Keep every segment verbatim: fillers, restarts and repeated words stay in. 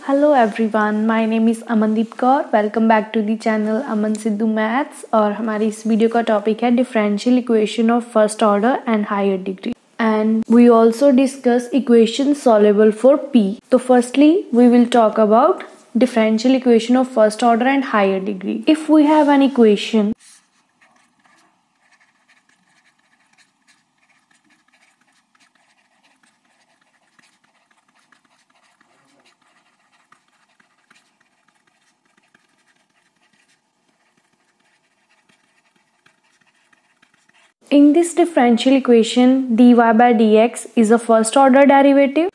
Hello everyone, my name is Amandeep Kaur. Welcome back to the channel Aman Sidhu maths. और हमारी इस video का टॉपिक है differential equation of first order and higher degree, and we also discuss equation solvable for P. तो firstly we will talk about differential equation of first order and higher degree. If we have an equation in this differential equation, dy by dx is a first order derivative.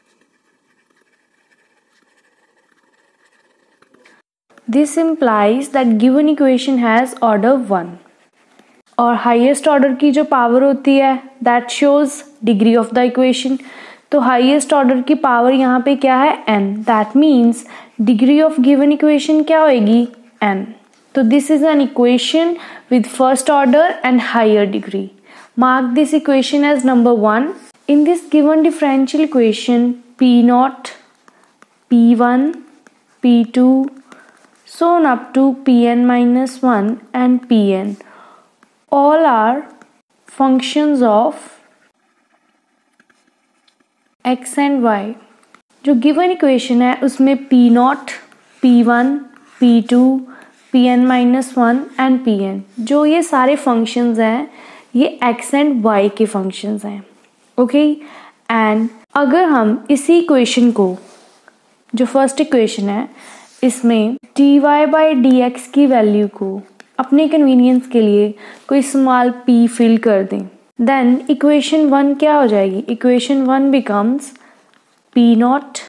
This implies that given equation has order one, और highest order की जो power होती है that shows degree of the equation. तो highest order की power यहाँ पे क्या है n, that means degree of given equation क्या होएगी n। तो this is an equation with first order and higher degree. Mark this equation as number one. In this given differential equation p nought, p one, p two so on up to pn minus one and pn all are functions of x and y। जो given equation है उसमें p nought, p one, p two, pn minus one and pn, जो ये सारे functions हैं ये x and y के functions हैं। ओके, एंड अगर हम इसी equation को, जो फर्स्ट इक्वेशन है, इसमें dy बाई डी एक्स की वैल्यू को अपने कन्वीनियंस के लिए कोई स्मॉल p फिल कर दें, देन इक्वेशन वन क्या हो जाएगी? Equation one becomes p nought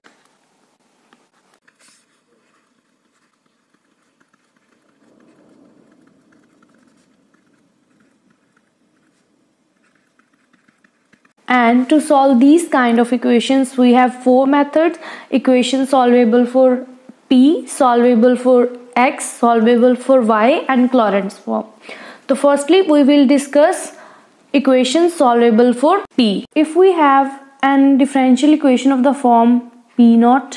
and to solve these kind of equations we have four methods: equation solvable for p, solvable for x, solvable for y and Lorentz form. So firstly we will discuss equation solvable for p. If we have an differential equation of the form p naught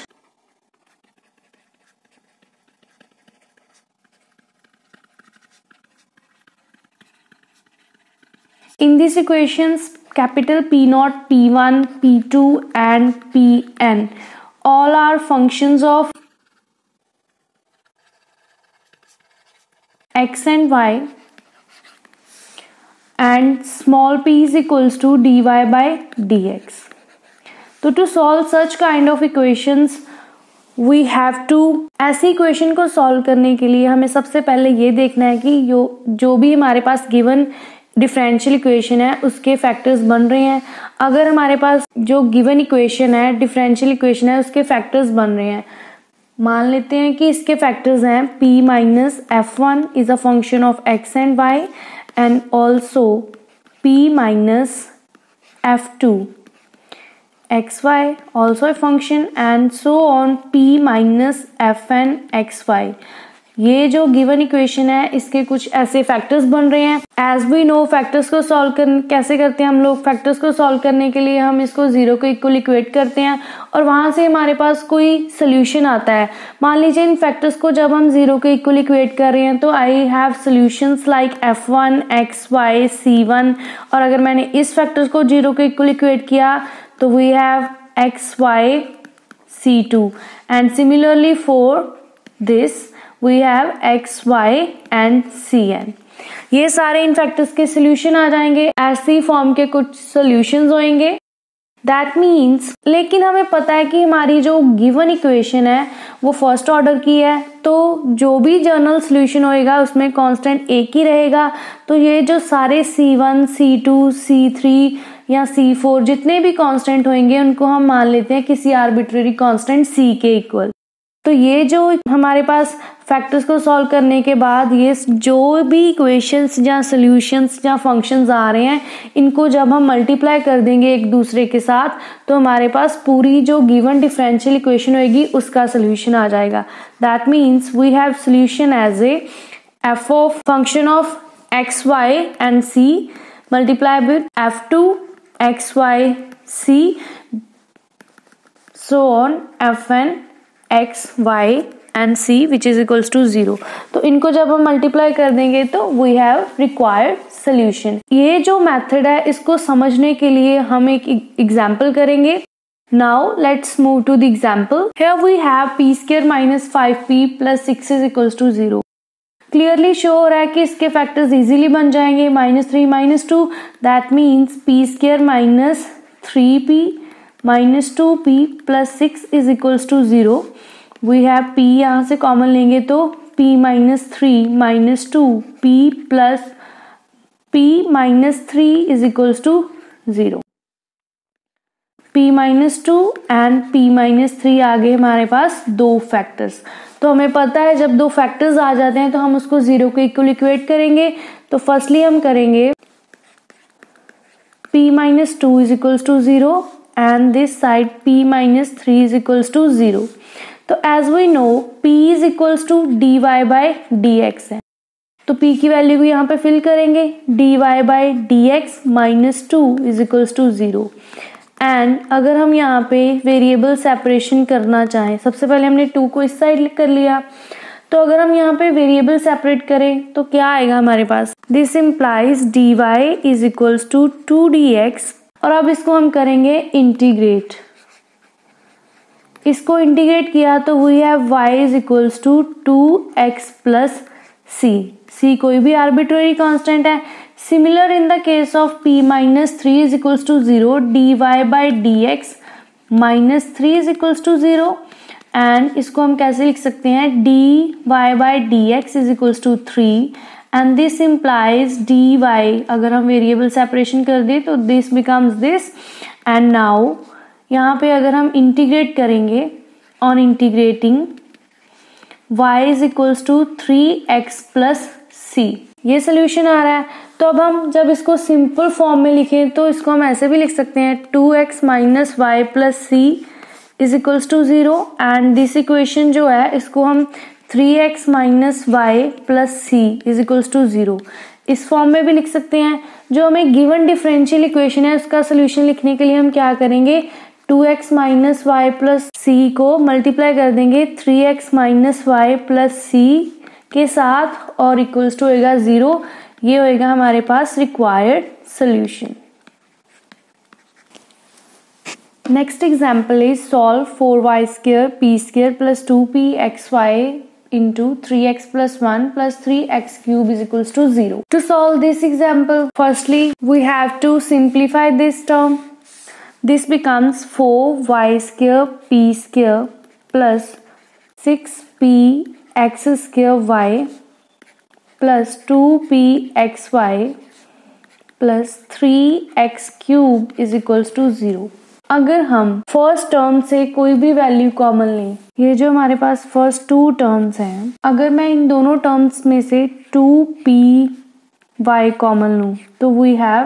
in these equations, capital P naught, P one, P two and Pn all are functions of x and y, and small p is equals to dy by dx. तो to solve such kind of equations we have to, ऐसी equation को solve करने के लिए हमें सबसे पहले ये देखना है कि जो जो भी हमारे पास गिवन डिफरेंशियल इक्वेशन है उसके फैक्टर्स बन रहे हैं। अगर हमारे पास जो गिवन इक्वेशन है, डिफरेंशियल इक्वेशन है, उसके फैक्टर्स बन रहे हैं, मान लेते हैं कि इसके फैक्टर्स हैं p minus f one is a function of x and y and also p minus f two x y also a function and so on p minus f n x y. ये जो given equation है इसके कुछ ऐसे factors बन रहे हैं। As we know factors को सॉल्व कर कैसे करते हैं हम लोग? फैक्टर्स को सॉल्व करने के लिए हम इसको जीरो को इक्वल इक्वेट करते हैं और वहां से हमारे पास कोई सोल्यूशन आता है। मान लीजिए इन फैक्टर्स को जब हम जीरो को इक्वल इक्वेट कर रहे हैं तो I have solutions like f one, x y, c one, और अगर मैंने इस फैक्टर्स को जीरो को इक्वल इक्वेट किया तो we have x y c two, and similarly for this we have x, y and cn। ये सारे इन फैक्टर्स के सोल्यूशन आ जाएंगे, ऐसी फॉर्म के कुछ सोल्यूशंस होंगे। दैट मीन्स, लेकिन हमें पता है कि हमारी जो गिवन इक्वेशन है वो फर्स्ट ऑर्डर की है, तो जो भी जनरल सोल्यूशन होएगा उसमें कांस्टेंट एक ही रहेगा। तो ये जो सारे c one, c two, c three या सी फोर जितने भी कांस्टेंट होंगे उनको हम मान लेते हैं किसी आर्बिट्रेरी कांस्टेंट c के इक्वल। तो ये जो हमारे पास फैक्टर्स को सॉल्व करने के बाद ये जो भी इक्वेशंस या सॉल्यूशंस या फंक्शंस आ रहे हैं इनको जब हम मल्टीप्लाई कर देंगे एक दूसरे के साथ तो हमारे पास पूरी जो गिवन डिफरेंशियल इक्वेशन होगी उसका सॉल्यूशन आ जाएगा। That means we have solution as a f of function of x y and c multiply with f two x y c, so on fn x y and c which is equals to zero. तो इनको जब हम multiply कर देंगे तो we have required solution. ये जो method है इसको समझने के लिए हम एक एग्जाम्पल करेंगे। Now let's move to the example. Here we have p square minus five p plus six is equals to zero. Clearly show हो रहा है कि इसके फैक्टर्स इजीली बन जाएंगे, minus three minus two, that means p square minus three p minus two p plus six is equals to zero. We have p यहाँ से common लेंगे तो p minus three minus two p plus p minus three is equals to zero. p minus two and p minus three आ गए हमारे पास दो factors. तो हमें पता है जब दो फैक्टर्स आ जाते हैं तो हम उसको जीरो के इक्वल इक्वेट करेंगे। तो फर्स्टली हम करेंगे p minus two is equals to zero and this side p minus three is equals to zero. तो as we know p is equals to d y by D x है, तो p की value को यहाँ पे fill करेंगे, d y by D x minus two is equals to zero. And अगर हम यहाँ पे वेरिएबल सेपरेशन करना चाहें, सबसे पहले हमने टू को इस साइड कर लिया, तो अगर हम यहाँ पे वेरिएबल सेपरेट करें तो क्या आएगा हमारे पास, this implies d y is equals to two d x. और अब इसको हम करेंगे इंटीग्रेट। इसको इंटीग्रेट किया तो we have y is equals to two x plus c. C कोई भी आर्बिट्रेरी कांस्टेंट है। Similar in the case of p minus three is equals to zero, d y by D x minus three is equals to zero. And इसको हम कैसे लिख सकते हैं, d y by D x is equals to three and this implies d y, अगर हम variable separation कर दे तो this becomes this. And now यहाँ पे अगर हम इंटीग्रेट करेंगे, on integrating y is equals to three x plus c, ये सोल्यूशन आ रहा है। तो अब हम जब इसको सिंपल फॉर्म में लिखें तो इसको हम ऐसे भी लिख सकते हैं, two x minus y plus c is equals to zero. And this equation जो है इसको हम three x minus y plus c is equals to zero इस फॉर्म में भी लिख सकते हैं। जो हमें गिवन डिफरेंशियल इक्वेशन है उसका सोल्यूशन लिखने के लिए हम क्या करेंगे, two x minus y plus c को मल्टीप्लाई कर देंगे three x minus y plus c के साथ और इक्वल्स टू होगा जीरो। ये होगा हमारे पास required solution. Next example is solve four y square p square plus two p x y into three x plus one plus three x cube is equals to zero. To solve this example, firstly we have to simplify this term. This becomes four y square p square plus six p x square y plus two p x y plus three x cube is equals to zero. अगर हम first term से कोई भी value common लें, ये जो हमारे पास first to terms हैं, अगर मैं इन दोनों टर्म्स में से टू पी वाई कॉमन लूँ तो we have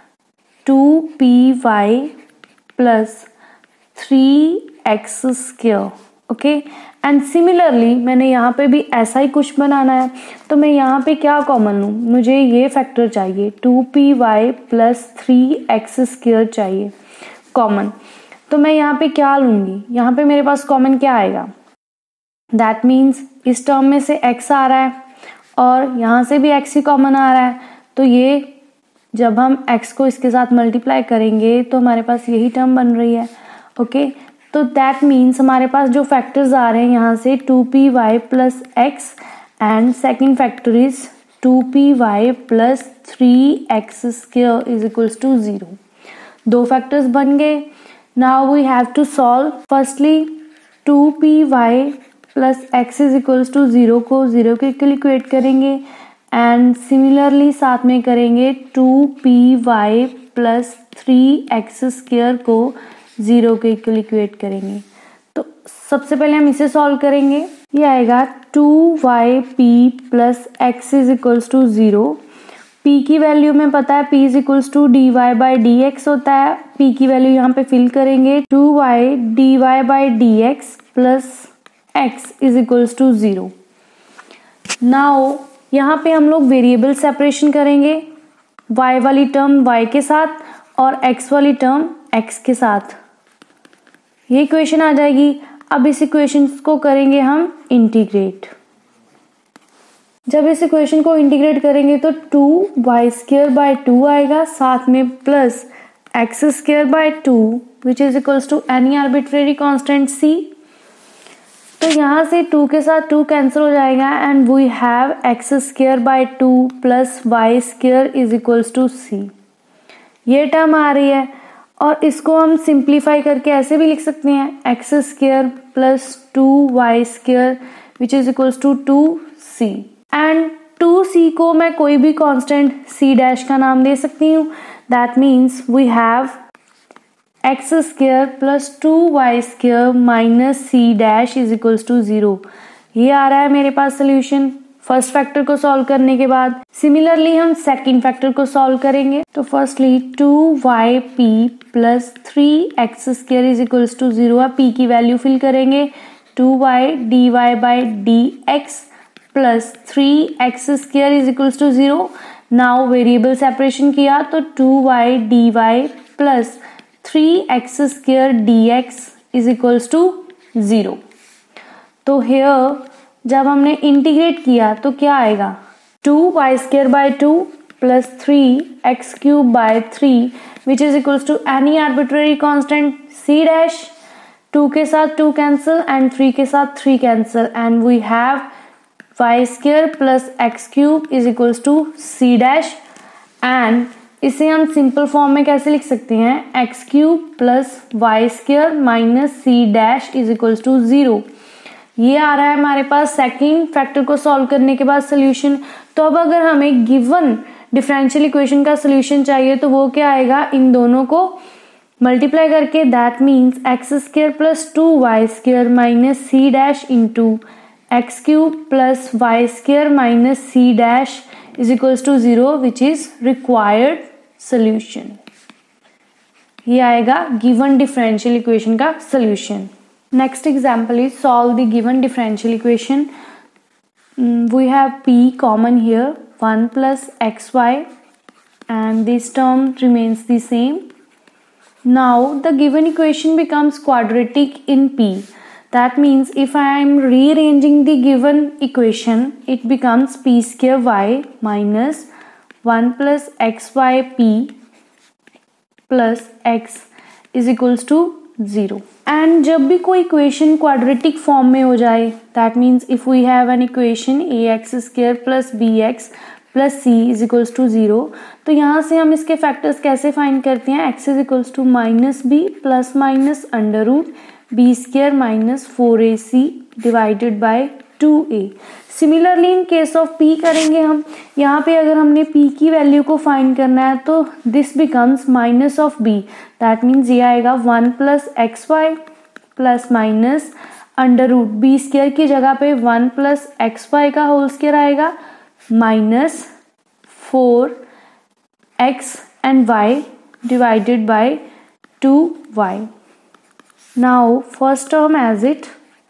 two p y plus three x square. Okay, and similarly मैंने यहाँ पे भी ऐसा ही कुछ बनाना है, तो मैं यहाँ पे क्या कॉमन लूँ, मुझे ये फैक्टर चाहिए two p y plus three x square चाहिए कॉमन। तो मैं यहाँ पे क्या लूंगी, यहाँ पे मेरे पास कॉमन क्या आएगा, दैट मीन्स इस टर्म में से x आ रहा है और यहाँ से भी x ही कॉमन आ रहा है। तो ये जब हम x को इसके साथ मल्टीप्लाई करेंगे तो हमारे पास यही टर्म बन रही है। ओके, तो दैट मीन्स हमारे पास जो फैक्टर्स आ रहे हैं यहाँ से two p y plus x and second factor is two p y plus three x square is equals to zero. दो फैक्टर्स बन गए। Now we have to solve. Firstly two p y plus x is equals to zero को zero के equal equate करेंगे and similarly साथ में करेंगे two p y plus three x square को जीरो के इक्वल इक्वेट करेंगे। तो सबसे पहले हम इसे सॉल्व करेंगे। ये आएगा two y p plus x is equals to zero. p की वैल्यू में पता है p is equals to d y by D x होता है। p की वैल्यू यहाँ पे फिल करेंगे, two y d y by D x plus x is equals to zero. Now यहाँ पे हम लोग वेरिएबल सेपरेशन करेंगे, y वाली टर्म y के साथ और x वाली टर्म x के साथ। ये इक्वेशन आ जाएगी। अब इस इक्वेशन को करेंगे हम इंटीग्रेट। जब इस इक्वेशन को इंटीग्रेट करेंगे तो two y square by two आएगा, साथ में plus x square by two which is equals to any arbitrary constant c. तो यहाँ से टू के साथ टू कैंसिल हो जाएगा and we have x square by two plus y square is equals to c. ये टर्म आ रही है और इसको हम सिंप्लीफाई करके ऐसे भी लिख सकते हैं x square plus two y square which is equals to two c. And two c को मैं कोई भी कांस्टेंट सी डैश का नाम दे सकती हूँ। That means we have x square plus two y square minus c dash is equals to zero. ये आ रहा है मेरे पास सोल्यूशन फर्स्ट फैक्टर को सॉल्व करने के बाद। सिमिलरली हम सेकंड फैक्टर को सॉल्व करेंगे। तो firstly two y p plus three x square is equals to zero. अब पी की वैल्यू फिल करेंगे two y d y by D x plus three x square is equals to zero. Now variable separation किया तो two y d y plus three x square d x is equals to zero. तो here जब हमने integrate किया तो क्या आएगा two y square by two plus three x cube by three which is equals to any arbitrary constant c dash. Two के साथ two cancel and three के साथ three cancel and we have y square plus x cube is equals to c dash. And इसे हम simple form में कैसे लिख सकते हैं x cube plus y square minus c dash is equals to zero. ये आ रहा है हमारे पास सेकंड फैक्टर को सॉल्व करने के बाद सोल्यूशन। तो अब अगर हमें गिवन डिफरेंशियल इक्वेशन का सोल्यूशन चाहिए तो वो क्या आएगा, इन दोनों को मल्टीप्लाई करके। That means x square plus two y square minus c dash into x cube plus y square minus c dash is equals to zero which is required solution. ये आएगा गिवन डिफरेंशियल इक्वेशन का solution. Next example is solve the given differential equation. Mm, we have p common here, one plus xy, and this term remains the same. Now the given equation becomes quadratic in p. That means if I am rearranging the given equation, it becomes p square y minus one plus xyp plus x is equals to zero. And जब भी कोई equation quadratic form में हो जाए that means if we have an equation a x square plus b x plus c is equals to zero, तो यहाँ से हम इसके फैक्टर्स कैसे फाइंड करते हैं x is equals to minus b plus minus under root b square minus four a c divided by two a. Similarly in case of p करेंगे हम। यहाँ पे अगर हमने p की वैल्यू को फाइंड करना है तो this becomes minus of b। That means ये आएगा one plus x y plus minus under root b square की जगह पे वन प्लस एक्स वाई का होल स्क्र आएगा minus four x and y divided by two y. Now first term as it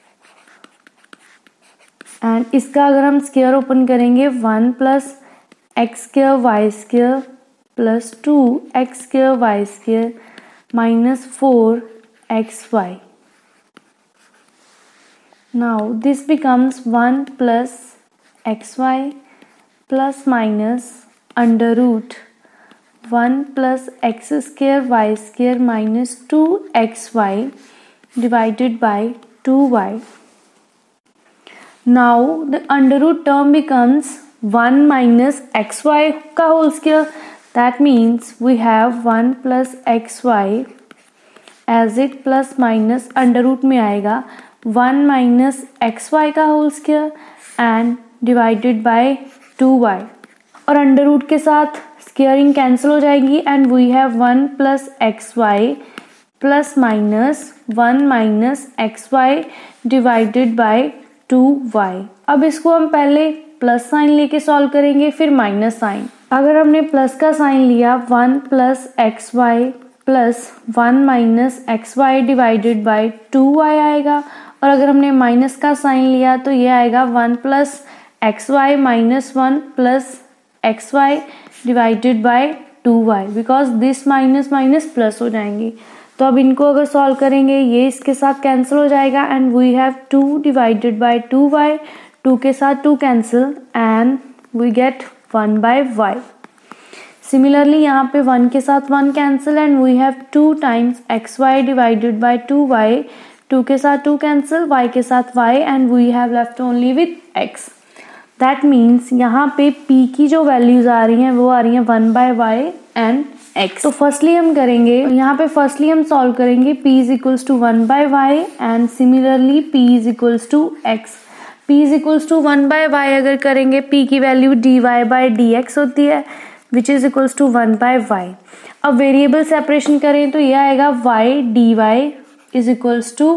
and इसका अगर हम square open करेंगे one plus x square y square plus two x square y square minus four x Y. Now this becomes one plus x y plus minus under root one plus x square y square minus two x y divided by two y. Now the under root term becomes one minus xy का whole square. That means we have one plus xy as it plus minus under root में आएगा one minus xy का whole square and divided by two y। और under root के साथ squaring cancel हो जाएगी and we have one plus xy plus minus one minus xy divided by two y. अब इसको हम पहले प्लस साइन लेके सॉल्व करेंगे फिर माइनस साइन। अगर हमने प्लस का साइन लिया one plus x y plus one minus x y divided by two y आएगा, और अगर हमने माइनस का साइन लिया तो ये आएगा one plus x y minus one plus x y divided by two y because this minus minus plus हो जाएंगे। तो अब इनको अगर सॉल्व करेंगे ये इसके साथ कैंसिल हो जाएगा and we have to divided by two y, two के साथ two cancel and we get one by y. Similarly यहाँ पे वन के साथ one cancel and we have two times x y divided by two y, two के साथ two cancel, y के साथ y and we have left only with x. That means यहाँ पे p की जो वैल्यूज आ रही हैं वो आ रही हैं one by y and x। तो फर्स्टली हम करेंगे यहाँ पे फर्स्टली हम सॉल्व करेंगे p is equals to one by y and similarly p is equals to x। p is equals to one by y अगर करेंगे p की वैल्यू dy बाय dx होती है which is equals to one by y. अब variable separation करें तो ये आएगा y dy is equals to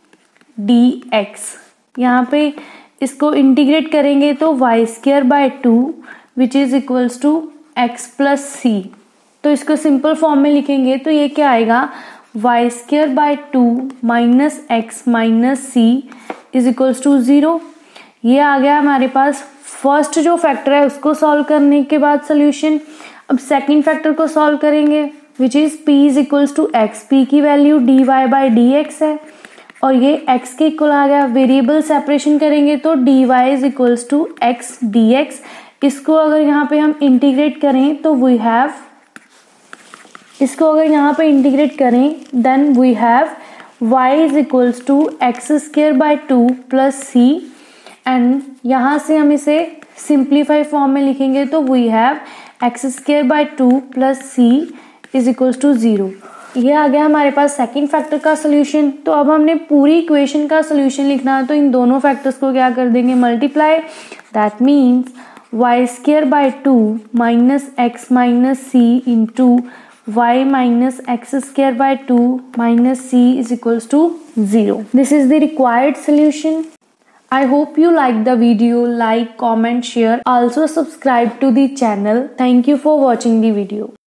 dx। यहाँ पे इसको इंटीग्रेट करेंगे तो y square by two which is equals to x plus c. तो इसको सिंपल फॉर्म में लिखेंगे तो ये क्या आएगा y square by two minus x minus c is equals to zero. ये आ गया हमारे पास फर्स्ट जो फैक्टर है उसको सॉल्व करने के बाद सोल्यूशन। अब सेकंड फैक्टर को सॉल्व करेंगे which is p is equals to x. p की वैल्यू dy बाय dx है और ये x के इक्वल आ गया। वेरिएबल सेपरेशन करेंगे तो dy is equals to x dx। इसको अगर यहाँ पे हम इंटीग्रेट करें तो वी हैव इसको अगर यहाँ पे इंटीग्रेट करें then we have y is equals to x square by two plus c and यहाँ से हम इसे सिंप्लीफाई फॉर्म में लिखेंगे तो we have x square by two plus c is equals to zero. ये आ गया हमारे पास सेकंड फैक्टर का सोल्यूशन। तो अब हमने पूरी इक्वेशन का सोल्यूशन लिखना है तो इन दोनों फैक्टर्स को क्या कर देंगे multiply. That means y square by two minus x minus c into y minus x square by two minus c is equals to zero. This is the required solution. I hope you like the video. Like, comment, share. Also subscribe to the channel. Thank you for watching the video.